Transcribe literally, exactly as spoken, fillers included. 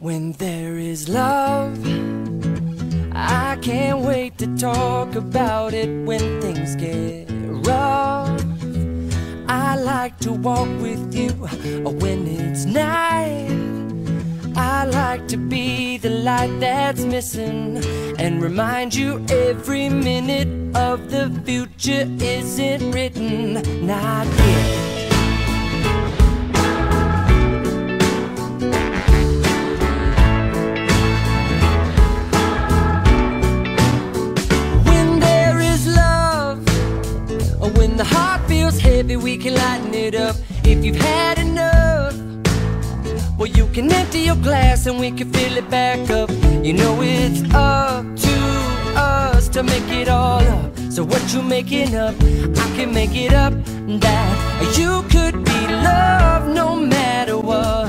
When there is love, I can't wait to talk about it when things get rough. I like to walk with you when it's night. I like to be the light that's missing and remind you every minute of the future isn't written, not yet. When the heart feels heavy, we can lighten it up. If you've had enough, well, you can empty your glass and we can fill it back up. You know it's up to us to make it all up. So what you making up, I can make it up. That you could be loved no matter what.